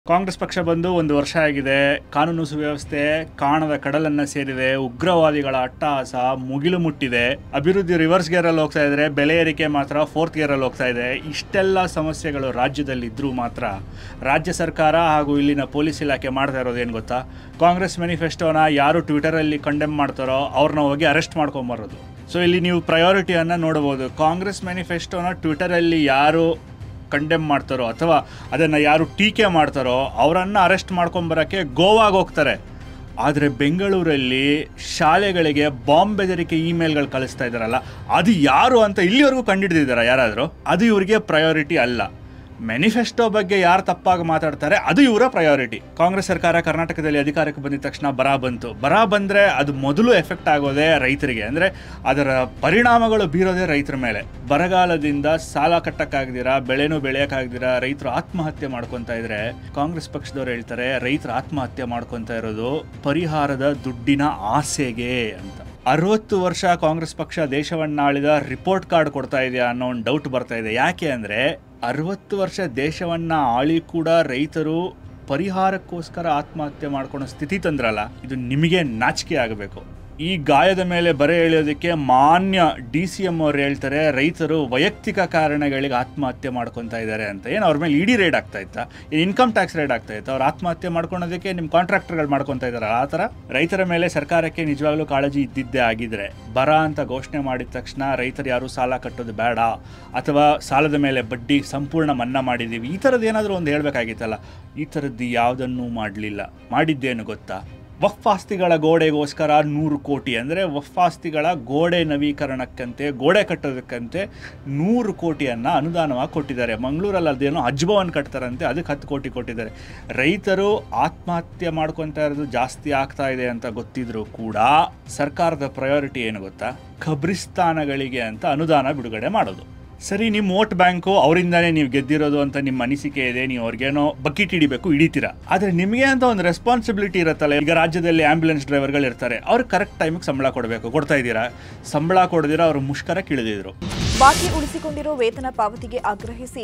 ಕಾಂಗ್ರೆಸ್ ಪಕ್ಷ ಬಂದು ಒಂದು ವರ್ಷ ಆಗಿದೆ. ಕಾನೂನು ಸುವ್ಯವಸ್ಥೆ ಕಾಣದ ಕಡಲನ್ನ ಸೇರಿದೆ. ಉಗ್ರವಾದಿಗಳ ಅಟ್ಟಹಾಸ ಮುಗಿಲು ಮುಟ್ಟಿದೆ. ಅಭಿವೃದ್ಧಿ ರಿವರ್ಸ್ ಗೇರ್ ಅಲ್ಲಿ ಹೋಗ್ತಾ ಇದ್ರೆ, ಬೆಲೆ ಏರಿಕೆ ಮಾತ್ರ ಫೋರ್ತ್ ಗೇರ್ ಅಲ್ಲಿ ಹೋಗ್ತಾ ಇದೆ. ಇಷ್ಟೆಲ್ಲ ಸಮಸ್ಯೆಗಳು ರಾಜ್ಯದಲ್ಲಿ ಇದ್ರೂ ಮಾತ್ರ ರಾಜ್ಯ ಸರ್ಕಾರ ಹಾಗೂ ಇಲ್ಲಿನ ಪೊಲೀಸ್ ಇಲಾಖೆ ಮಾಡ್ತಾ ಇರೋದೇನು ಗೊತ್ತಾ? ಕಾಂಗ್ರೆಸ್ ಮ್ಯಾನಿಫೆಸ್ಟೋನ ಯಾರು ಟ್ವಿಟರಲ್ಲಿ ಕಂಡೆಮ್ ಮಾಡ್ತಾರೋ ಅವ್ರನ್ನ ಹೋಗಿ ಅರೆಸ್ಟ್ ಮಾಡ್ಕೊಂಬರೋದು. ಸೊ ಇಲ್ಲಿ ನೀವು ಪ್ರಯಾರಿಟಿಯನ್ನು ನೋಡಬಹುದು. ಕಾಂಗ್ರೆಸ್ ಮ್ಯಾನಿಫೆಸ್ಟೋನ ಟ್ವಿಟರಲ್ಲಿ ಯಾರು ಕಂಡೆಮ್ ಮಾಡ್ತಾರೋ ಅಥವಾ ಅದನ್ನು ಯಾರು ಟೀಕೆ ಮಾಡ್ತಾರೋ ಅವರನ್ನು ಅರೆಸ್ಟ್ ಮಾಡ್ಕೊಂಬರೋಕ್ಕೆ ಗೋವಾಗೆ ಹೋಗ್ತಾರೆ. ಆದರೆ ಬೆಂಗಳೂರಲ್ಲಿ ಶಾಲೆಗಳಿಗೆ ಬಾಂಬ್ ಬೆದರಿಕೆ ಇಮೇಲ್ಗಳು ಕಳಿಸ್ತಾ ಇದ್ದಾರಲ್ಲ, ಅದು ಯಾರು ಅಂತ ಇಲ್ಲಿವರೆಗೂ ಕಂಡುಹಿಡಿದಿದ್ದಾರೆ ಯಾರಾದರೂ? ಅದು ಇವರಿಗೆ ಪ್ರಯಾರಿಟಿ ಅಲ್ಲ. ಮ್ಯಾನಿಫೆಸ್ಟೋ ಬಗ್ಗೆ ಯಾರು ತಪ್ಪಾಗಿ ಮಾತಾಡ್ತಾರೆ ಅದು ಇವರ ಪ್ರಯಾರಿಟಿ. ಕಾಂಗ್ರೆಸ್ ಸರ್ಕಾರ ಕರ್ನಾಟಕದಲ್ಲಿ ಅಧಿಕಾರಕ್ಕೆ ಬಂದಿದ ತಕ್ಷಣ ಬರ ಬಂದರೆ ಅದು ಮೊದಲು ಎಫೆಕ್ಟ್ ಆಗೋದೇ ರೈತರಿಗೆ, ಅಂದರೆ ಅದರ ಪರಿಣಾಮಗಳು ಬೀರೋದೇ ರೈತರ ಮೇಲೆ. ಬರಗಾಲದಿಂದ ಸಾಲ ಕಟ್ಟಕ್ಕಾಗ್ದಿರಾ, ಬೆಳೆನೂ ಬೆಳೆಯೋಕ್ಕಾಗ್ದಿರಾ ರೈತರು ಆತ್ಮಹತ್ಯೆ ಮಾಡ್ಕೊತಾ ಇದ್ರೆ ಕಾಂಗ್ರೆಸ್ ಪಕ್ಷದವ್ರು ಹೇಳ್ತಾರೆ ರೈತರು ಆತ್ಮಹತ್ಯೆ ಮಾಡ್ಕೊತಾ ಇರೋದು ಪರಿಹಾರದ ದುಡ್ಡಿನ ಆಸೆಗೆ ಅಂತ. 60 ವರ್ಷ ಕಾಂಗ್ರೆಸ್ ಪಕ್ಷ ದೇಶವನ್ನಾಳಿದ ರಿಪೋರ್ಟ್ ಕಾರ್ಡ್ ಕೊಡ್ತಾ ಇದೆಯಾ ಅನ್ನೋ ಒಂದು ಡೌಟ್ ಬರ್ತಾ ಇದೆ. ಯಾಕೆ ಅಂದರೆ 60 ವರ್ಷ ದೇಶವನ್ನು ಆಳಿ ಕೂಡ ರೈತರು ಪರಿಹಾರಕ್ಕೋಸ್ಕರ ಆತ್ಮಹತ್ಯೆ ಮಾಡ್ಕೊಳ್ಳೋ ಸ್ಥಿತಿ ತಂದ್ರಲ್ಲ, ಇದು ನಿಮಗೆ ನಾಚಿಕೆ ಆಗಬೇಕು. ಈ ಗಾಯದ ಮೇಲೆ ಬರೆ ಎಳೆಯೋದಕ್ಕೆ ಮಾನ್ಯ DCM ಅವ್ರು ಹೇಳ್ತಾರೆ ರೈತರು ವೈಯಕ್ತಿಕ ಕಾರಣಗಳಿಗೆ ಆತ್ಮಹತ್ಯೆ ಮಾಡ್ಕೊತಾ ಇದ್ದಾರೆ ಅಂತ. ಏನು ಅವ್ರ ಮೇಲೆ ಇಡಿ ರೇಡ್ ಆಗ್ತಾ ಇತ್ತಾ? ಇನ್ಕಮ್ ಟ್ಯಾಕ್ಸ್ ರೇಡ್ ಆಗ್ತಾ ಇತ್ತು? ಅವ್ರು ಆತ್ಮಹತ್ಯೆ ಮಾಡ್ಕೊಳೋದಕ್ಕೆ ನಿಮ್ಮ ಕಾಂಟ್ರಾಕ್ಟರ್ಗಳು ಮಾಡ್ಕೊತಾ ಇದ್ದಾರೆ. ಆ ಥರ ರೈತರ ಮೇಲೆ ಸರ್ಕಾರಕ್ಕೆ ನಿಜವಾಗ್ಲೂ ಕಾಳಜಿ ಇದ್ದಿದ್ದೇ ಆಗಿದ್ರೆ ಬರ ಅಂತ ಘೋಷಣೆ ಮಾಡಿದ ತಕ್ಷಣ ರೈತರು ಯಾರು ಸಾಲ ಕಟ್ಟೋದು ಬೇಡ ಅಥವಾ ಸಾಲದ ಮೇಲೆ ಬಡ್ಡಿ ಸಂಪೂರ್ಣ ಮನ್ನಾ ಮಾಡಿದ್ದೀವಿ ಈ ಥರದ್ದು ಏನಾದರೂ ಒಂದು ಹೇಳಬೇಕಾಗಿತ್ತಲ್ಲ. ಈ ಥರದ್ದು ಯಾವುದನ್ನೂ ಮಾಡಲಿಲ್ಲ. ಮಾಡಿದ್ದೇನು ಗೊತ್ತಾ? ವಕ್ಫ್ ಆಸ್ತಿಗಳ ಗೋಡೆಗೋಸ್ಕರ 100 ಕೋಟಿ, ಅಂದರೆ ವಕ್ಫ್ ಆಸ್ತಿಗಳ ಗೋಡೆ ನವೀಕರಣಕ್ಕಂತೆ ಗೋಡೆ ಕಟ್ಟೋದಕ್ಕಂತೆ 100 ಕೋಟಿಯನ್ನು ಅನುದಾನವಾಗಿ ಕೊಟ್ಟಿದ್ದಾರೆ. ಮಂಗಳೂರಲ್ಲಿ ಅದೇನೋ ಹಜ್ಭವನ್ ಕಟ್ತಾರಂತೆ, ಅದಕ್ಕೆ 10 ಕೋಟಿ ಕೊಟ್ಟಿದ್ದಾರೆ. ರೈತರು ಆತ್ಮಹತ್ಯೆ ಮಾಡ್ಕೊತಾ ಇರೋದು ಜಾಸ್ತಿ ಆಗ್ತಾ ಇದೆ ಅಂತ ಗೊತ್ತಿದ್ರೂ ಕೂಡ ಸರ್ಕಾರದ ಪ್ರಯಾರಿಟಿ ಏನು ಗೊತ್ತಾ? ಖಬ್ರಿಸ್ತಾನಗಳಿಗೆ ಅಂತ ಅನುದಾನ ಬಿಡುಗಡೆ ಮಾಡೋದು. ಸರಿ, ನಿಮ್ಮ ವೋಟ್ ಬ್ಯಾಂಕು ಅವರಿಂದಾನೇ ನೀವು ಗೆದ್ದಿರೋದು ಅಂತ ನಿಮ್ಮ ಅನಿಸಿಕೆ ಇದೆ, ನೀವು ಅವ್ರಿಗೇನೋ ಬಕೆಟ್ ಹಿಡಿಬೇಕು, ಹಿಡಿತೀರಾ. ಆದರೆ ನಿಮಗೆ ಅಂತ ಒಂದು ರೆಸ್ಪಾನ್ಸಿಬಿಲಿಟಿ ಇರುತ್ತಲ್ಲ. ಈಗ ರಾಜ್ಯದಲ್ಲಿ ಆಂಬ್ಯುಲೆನ್ಸ್ ಡ್ರೈವರ್ಗಳು ಇರ್ತಾರೆ, ಅವ್ರು ಕರೆಕ್ಟ್ ಟೈಮಿಗೆ ಸಂಬಳ ಕೊಡಬೇಕು, ಕೊಡ್ತಾ ಇದ್ದೀರಾ? ಸಂಬಳ ಕೊಡದಿರಾ ಅವರು ಮುಷ್ಕರಕ್ಕೆ ಇಳಿದಿದ್ರು. ಬಾಕಿ ಉಳಿಸಿಕೊಂಡಿರೋ ವೇತನ ಪಾವತಿಗೆ ಆಗ್ರಹಿಸಿ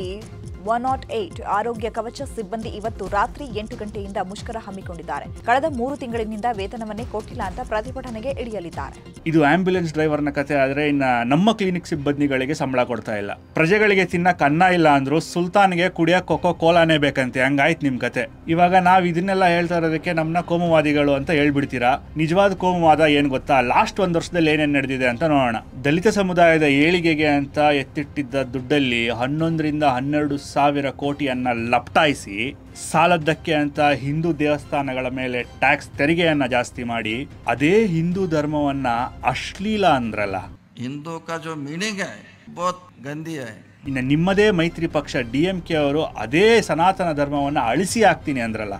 108 ಆರೋಗ್ಯ ಕವಚ ಸಿಬ್ಬಂದಿ ಇವತ್ತು ರಾತ್ರಿ 8 ಗಂಟೆಯಿಂದ ಮುಷ್ಕರ ಹಮ್ಮಿಕೊಂಡಿದ್ದಾರೆ. ಕಳೆದ 3 ತಿಂಗಳಿನಿಂದ ವೇತನವನ್ನೇ ಕೊಟ್ಟಿಲ್ಲ ಅಂತ ಪ್ರತಿಭಟನೆಗೆ ಇಳಿಯಲಿದ್ದಾರೆ. ಇದು ಆಂಬ್ಯುಲೆನ್ಸ್ ಡ್ರೈವರ್ನ ಕತೆ ಆದರೆ ಇನ್ನು ನಮ್ಮ ಕ್ಲಿನಿಕ್ ಸಿಬ್ಬಂದಿಗಳಿಗೆ ಸಂಬಳ ಕೊಡ್ತಾ ಇಲ್ಲ. ಪ್ರಜೆಗಳಿಗೆ ತಿನ್ನಕ್ಕೆ ಅನ್ನ ಇಲ್ಲ ಅಂದ್ರು ಸುಲ್ತಾನ್ಗೆ ಕುಡಿಯಕ್ಕೆ ಕೊಕೋ ಕೋಲಾನೇ ಬೇಕಂತೆ. ಹಂಗಾಯ್ತು ನಿಮ್ಮ ಕತೆ. ಇವಾಗ ನಾವು ಇದನ್ನೆಲ್ಲ ಹೇಳ್ತಾ ಇರೋದಕ್ಕೆ ನಮ್ಮನ್ನ ಕೋಮುವಾದಿಗಳು ಅಂತ ಹೇಳ್ಬಿಡ್ತೀರಾ. ನಿಜವಾದ ಕೋಮುವಾದ ಏನು ಗೊತ್ತಾ? ಲಾಸ್ಟ್ 1 ವರ್ಷದಲ್ಲಿ ಏನೇನು ನಡೆದಿದೆ ಅಂತ ನೋಡೋಣ. ದಲಿತ ಸಮುದಾಯದ ಏಳಿಗೆಗೆ ಅಂತ ಎತ್ತಿಟ್ಟಿದ್ದ ದುಡ್ಡಲ್ಲಿ 11ರಿಂದ 12,000 ಕೋಟಿಯನ್ನು ಲಪಟಾಯಿಸಿ ಸಾಲದ್ದಕ್ಕೆ ಅಂತ ಹಿಂದೂ ದೇವಸ್ಥಾನಗಳ ಮೇಲೆ ಟ್ಯಾಕ್ಸ್ ತೆರಿಗೆಯನ್ನ ಜಾಸ್ತಿ ಮಾಡಿ ಅದೇ ಹಿಂದೂ ಧರ್ಮವನ್ನ ಅಶ್ಲೀಲ ಅಂದ್ರಲ್ಲ. ಹಿಂದೂ ಕಾ ಜೋ ಮೀನಿಂಗ್ ಹೈ ಬಹುತ್ ಗಂದಿ ಹೈ. ಇನ್ನು ನಿಮ್ಮದೇ ಮೈತ್ರಿ ಪಕ್ಷ DMK ಅವರು ಅದೇ ಸನಾತನ ಧರ್ಮವನ್ನ ಅಳಿಸಿ ಹಾಕ್ತೀನಿ ಅಂದ್ರಲ್ಲ.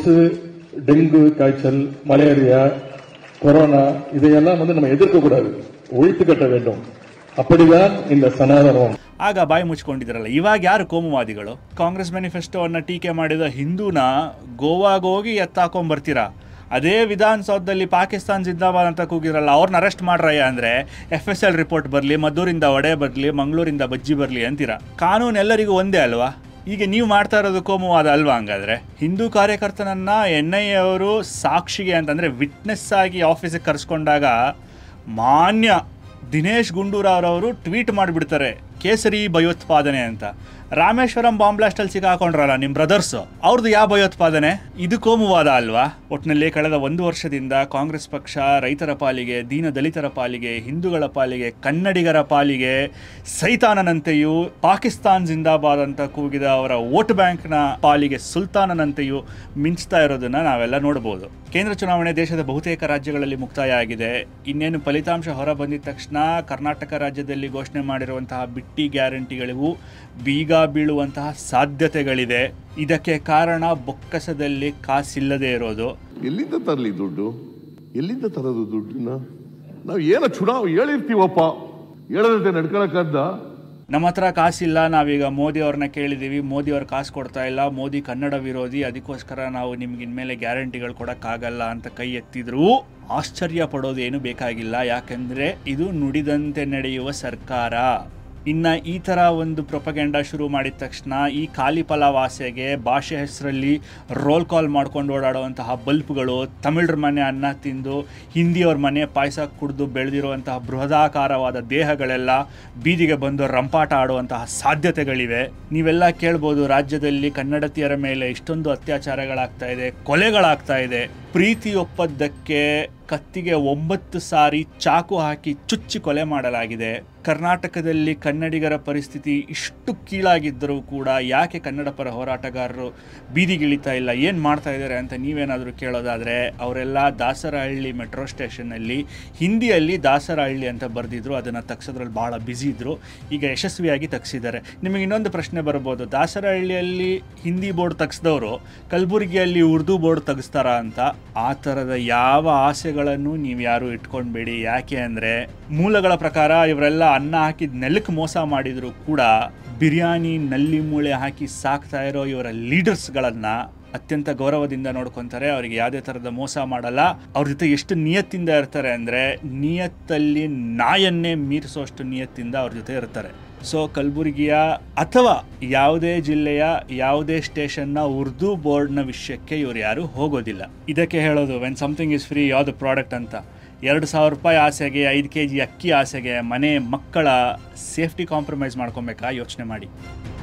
ಡೆಂಗು ಕಾಯ್ಚಲ್, ಮಲೇರಿಯಾ, ಕೊರೋನಾ இதையெல்லாம் நம்ம எதிர்க்க கூடாது, ஒழித்து கட்ட வேண்டும். அப்படிதான் இந்த சனாதனம். ಆಗ ಬಾಯಿ ಮುಚ್ಕೊಂಡಿದ್ರಲ್ಲ. ಇವಾಗ ಯಾರು ಕೋಮುವಾದಿಗಳು? ಕಾಂಗ್ರೆಸ್ ಮ್ಯಾನಿಫೆಸ್ಟೋವನ್ನು ಟೀಕೆ ಮಾಡಿದ ಹಿಂದೂನ ಗೋವಾಗೆ ಹೋಗಿ ಎತ್ತಾಕೊಂಡ್ಬರ್ತೀರಾ. ಅದೇ ವಿಧಾನಸೌಧದಲ್ಲಿ ಪಾಕಿಸ್ತಾನ್ ಜಿಂದಾಬಾದ್ ಅಂತ ಕೂಗಿದ್ರಲ್ಲ, ಅವ್ರನ್ನ ಅರೆಸ್ಟ್ ಮಾಡ್ರಯ್ಯ ಅಂದರೆ FSL ರಿಪೋರ್ಟ್ ಬರಲಿ, ಮದ್ದೂರಿಂದ ವಡೆ ಬರಲಿ, ಮಂಗಳೂರಿಂದ ಬಜ್ಜಿ ಬರಲಿ ಅಂತೀರಾ. ಕಾನೂನು ಎಲ್ಲರಿಗೂ ಒಂದೇ ಅಲ್ವಾ? ಈಗ ನೀವು ಮಾಡ್ತಾ ಇರೋದು ಕೋಮುವಾದ ಅಲ್ವಾ? ಹಂಗಾದ್ರೆ ಹಿಂದೂ ಕಾರ್ಯಕರ್ತನನ್ನ NIA ಅವರು ಸಾಕ್ಷಿಗೆ ಅಂತಂದರೆ ವಿಟ್ನೆಸ್ ಆಗಿ ಆಫೀಸಿಗೆ ಕರೆಸ್ಕೊಂಡಾಗ ಮಾನ್ಯ ದಿನೇಶ್ ಗುಂಡೂರಾವ್ ಅವರು ಟ್ವೀಟ್ ಮಾಡಿಬಿಡ್ತಾರೆ ಕೇಸರಿ ಭಯೋತ್ಪಾದನೆ ಅಂತ. ರಾಮೇಶ್ವರಂ ಬಾಂಬ್ ಬ್ಲಾಸ್ಟಲ್ಲಿ ಸಿಕ್ಕಾಕೊಂಡ್ರಲ್ಲ ನಿಮ್ಮ ಬ್ರದರ್ಸು, ಅವ್ರದ್ದು ಯಾವ ಭಯೋತ್ಪಾದನೆ? ಇದು ಕೋಮುವಾದ ಅಲ್ವಾ? ಒಟ್ಟಿನಲ್ಲಿ ಕಳೆದ 1 ವರ್ಷದಿಂದ ಕಾಂಗ್ರೆಸ್ ಪಕ್ಷ ರೈತರ ಪಾಲಿಗೆ, ದೀನ ದಲಿತರ ಪಾಲಿಗೆ, ಹಿಂದೂಗಳ ಪಾಲಿಗೆ, ಕನ್ನಡಿಗರ ಪಾಲಿಗೆ ಸೈತಾನನಂತೆಯೂ, ಪಾಕಿಸ್ತಾನ್ ಜಿಂದಾಬಾದ್ ಅಂತ ಕೂಗಿದ ಅವರ ವೋಟ್ ಬ್ಯಾಂಕ್ನ ಪಾಲಿಗೆ ಸುಲ್ತಾನನಂತೆಯೂ ಮಿಂಚ್ತಾ ಇರೋದನ್ನು ನಾವೆಲ್ಲ ನೋಡ್ಬೋದು. ಕೇಂದ್ರ ಚುನಾವಣೆ ದೇಶದ ಬಹುತೇಕ ರಾಜ್ಯಗಳಲ್ಲಿ ಮುಕ್ತಾಯ ಆಗಿದೆ. ಇನ್ನೇನು ಫಲಿತಾಂಶ ಹೊರ ಬಂದಿದ ತಕ್ಷಣ ಕರ್ನಾಟಕ ರಾಜ್ಯದಲ್ಲಿ ಘೋಷಣೆ ಮಾಡಿರುವಂತಹ ಬಿಟ್ಟಿ ಗ್ಯಾರಂಟಿಗಳಿಗೂ ಬೀಗ ಬೀಳುವಂತಹ ಸಾಧ್ಯತೆಗಳಿದೆ. ಇದಕ್ಕೆ ಕಾರಣ ಬೊಕ್ಕಸದಲ್ಲಿ ಕಾಸಿಲ್ಲದೆ ಇರೋದು. ಎಲ್ಲಿಂದ ತರಲಿ ದುಡ್ಡು? ಎಲ್ಲಿಂದ ತರೋದು ದುಡ್ಡನ್ನ? ನಾವು ಏನೋ ಚುನಾವಣೆ ಹೇಳಿರ್ತೀವಪ್ಪ, ಹೇಳದಂತೆ ನಡ್ಕೊಳಕ್ಕಂತ. ನಮ್ಮ ಹತ್ರ ಕಾಸಿಲ್ಲ, ನಾವೀಗ ಮೋದಿ ಅವ್ರನ್ನ ಕೇಳಿದ್ದೀವಿ, ಮೋದಿ ಅವ್ರು ಕಾಸು ಕೊಡ್ತಾ ಇಲ್ಲ, ಮೋದಿ ಕನ್ನಡ ವಿರೋಧಿ, ಅದಕ್ಕೋಸ್ಕರ ನಾವು ನಿಮ್ಗೆ ಇನ್ಮೇಲೆ ಗ್ಯಾರಂಟಿಗಳು ಕೊಡೋಕ್ಕಾಗಲ್ಲ ಅಂತ ಕೈ ಎತ್ತಿದ್ರೂ ಆಶ್ಚರ್ಯ ಪಡೋದೇನು ಬೇಕಾಗಿಲ್ಲ. ಯಾಕೆಂದರೆ ಇದು ನುಡಿದಂತೆ ನಡೆಯುವ ಸರ್ಕಾರ. ಇನ್ನು ಈ ಥರ ಒಂದು ಪ್ರೊಪಗೆಂಡ ಶುರು ಮಾಡಿದ ತಕ್ಷಣ ಈ ಖಾಲಿ ಪಲಾವ್ ಆಸೆಗೆ ಭಾಷೆ ಹೆಸರಲ್ಲಿ ರೋಲ್ ಕಾಲ್ ಮಾಡ್ಕೊಂಡು ಓಡಾಡುವಂತಹ ಬಲ್ಪ್ಗಳು, ತಮಿಳರ ಮನೆ ಅನ್ನ ತಿಂದು ಹಿಂದಿಯವ್ರ ಮನೆ ಪಾಯಸ ಕುಡಿದು ಬೆಳೆದಿರುವಂತಹ ಬೃಹದಾಕಾರವಾದ ದೇಹಗಳೆಲ್ಲ ಬೀದಿಗೆ ಬಂದು ರಂಪಾಟ ಆಡುವಂತಹ ಸಾಧ್ಯತೆಗಳಿವೆ. ನೀವೆಲ್ಲ ಕೇಳ್ಬೋದು, ರಾಜ್ಯದಲ್ಲಿ ಕನ್ನಡತಿಯರ ಮೇಲೆ ಇಷ್ಟೊಂದು ಅತ್ಯಾಚಾರಗಳಾಗ್ತಾ ಇದೆ, ಕೊಲೆಗಳಾಗ್ತಾ ಇದೆ. ಪ್ರೀತಿ ಒಪ್ಪದ್ದಕ್ಕೆ ಕತ್ತಿಗೆ 9 ಸಾರಿ ಚಾಕು ಹಾಕಿ ಚುಚ್ಚಿ ಕೊಲೆ ಮಾಡಲಾಗಿದೆ. ಕರ್ನಾಟಕದಲ್ಲಿ ಕನ್ನಡಿಗರ ಪರಿಸ್ಥಿತಿ ಇಷ್ಟು ಕೀಳಾಗಿದ್ದರೂ ಕೂಡ ಯಾಕೆ ಕನ್ನಡ ಪರ ಹೋರಾಟಗಾರರು ಬೀದಿಗಿಳಿತಾ ಇಲ್ಲ, ಏನು ಮಾಡ್ತಾ ಇದ್ದಾರೆ ಅಂತ ನೀವೇನಾದರೂ ಕೇಳೋದಾದರೆ, ಅವರೆಲ್ಲ ದಾಸರಹಳ್ಳಿ ಮೆಟ್ರೋ ಸ್ಟೇಷನ್ನಲ್ಲಿ ಹಿಂದಿಯಲ್ಲಿ ದಾಸರಹಳ್ಳಿ ಅಂತ ಬರೆದಿದ್ರು, ಅದನ್ನು ತೆಗ್ಸೋದ್ರಲ್ಲಿ ಭಾಳ ಬ್ಯುಸಿ ಇದ್ದರು. ಈಗ ಯಶಸ್ವಿಯಾಗಿ ತೆಗ್ಸಿದ್ದಾರೆ. ನಿಮಗೆ ಇನ್ನೊಂದು ಪ್ರಶ್ನೆ ಬರ್ಬೋದು, ದಾಸರಹಳ್ಳಿಯಲ್ಲಿ ಹಿಂದಿ ಬೋರ್ಡ್ ತೆಗ್ಸಿದವರು ಕಲಬುರಗಿಯಲ್ಲಿ ಉರ್ದು ಬೋರ್ಡ್ ತೆಗೆಸ್ತಾರಾ ಅಂತ. ಆ ಥರದ ಯಾವ ಆಸೆಗಳನ್ನು ನೀವು ಯಾರು ಇಟ್ಕೊಂಡ್ಬೇಡಿ. ಯಾಕೆ ಅಂದರೆ ಮೂಲಗಳ ಪ್ರಕಾರ ಇವರೆಲ್ಲ ಅನ್ನ ಹಾಕಿದ ನೆಲಕ್ಕೆ ಮೋಸ ಮಾಡಿದರೂ ಕೂಡ ಬಿರಿಯಾನಿ ನಲ್ಲಿ ಮೂಳೆ ಹಾಕಿ ಸಾಕ್ತಾ ಇರೋ ಇವರ ಲೀಡರ್ಸ್ಗಳನ್ನು ಅತ್ಯಂತ ಗೌರವದಿಂದ ನೋಡ್ಕೊತಾರೆ. ಅವರಿಗೆ ಯಾವುದೇ ಥರದ ಮೋಸ ಮಾಡಲ್ಲ. ಅವ್ರ ಜೊತೆ ಎಷ್ಟು ನಿಯತ್ತಿಂದ ಇರ್ತಾರೆ ಅಂದರೆ ನಿಯತ್ತಲ್ಲಿ ನಾಯನ್ನೇ ಮೀರಿಸೋಷ್ಟು ನಿಯತ್ತಿಂದ ಅವ್ರ ಜೊತೆ ಇರ್ತಾರೆ. ಸೊ ಕಲಬುರಗಿಯ ಅಥವಾ ಯಾವುದೇ ಜಿಲ್ಲೆಯ ಯಾವುದೇ ಸ್ಟೇಷನ್ನ ಉರ್ದು ಬೋರ್ಡ್ನ ವಿಷಯಕ್ಕೆ ಇವ್ರು ಯಾರು ಹೋಗೋದಿಲ್ಲ. ಇದಕ್ಕೆ ಹೇಳೋದು ವೆನ್ ಸಮಥಿಂಗ್ ಇಸ್ ಫ್ರೀ ಯಾವುದು ಪ್ರಾಡಕ್ಟ್ ಅಂತ. 2,000 ರೂಪಾಯಿ ಆಸೆಗೆ 5 kg ಅಕ್ಕಿ ಆಸೆಗೆ ಮನೆ ಮಕ್ಕಳ ಸೇಫ್ಟಿ ಕಾಂಪ್ರಮೈಸ್ ಮಾಡ್ಕೊಬೇಕಾ? ಯೋಚನೆ ಮಾಡಿ.